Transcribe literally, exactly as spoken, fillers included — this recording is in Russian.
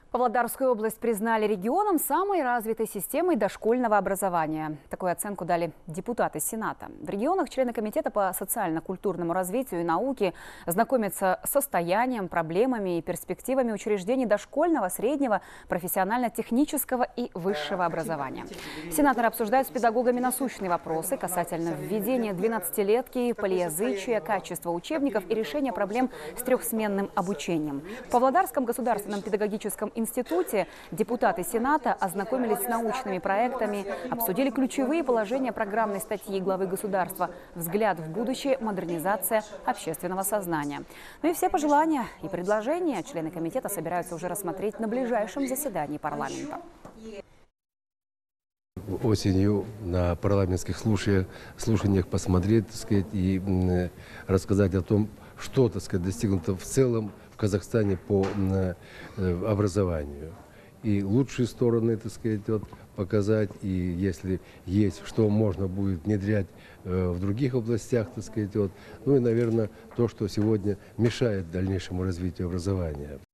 Павлодарскую область признали регионом с самой развитой системой дошкольного образования. Такую оценку дали депутаты Сената. В регионах члены Комитета по социально-культурному развитию и науке знакомятся с состоянием, проблемами и перспективами учреждений дошкольного, среднего, профессионально-технического и высшего образования. Сенаторы обсуждают с педагогами насущные вопросы касательно введения двенадцатилетки, полиязычия, качества учебников и решения проблем с трехсменным обучением. В Павлодарском государственном педагогическом институте депутаты Сената ознакомились с научными проектами, обсудили ключевые положения программной статьи главы государства «Взгляд в будущее. Модернизация общественного сознания». Ну и все пожелания и предложения члены комитета собираются уже рассмотреть на ближайшем заседании парламента. Осенью на парламентских слушаниях, слушаниях посмотреть, так сказать, и рассказать о том, что, так сказать, достигнуто в целом в Казахстане по образованию. И лучшие стороны, так сказать, вот, показать, и если есть, что можно будет внедрять в других областях, так сказать, вот. Ну и, наверное, то, что сегодня мешает дальнейшему развитию образования.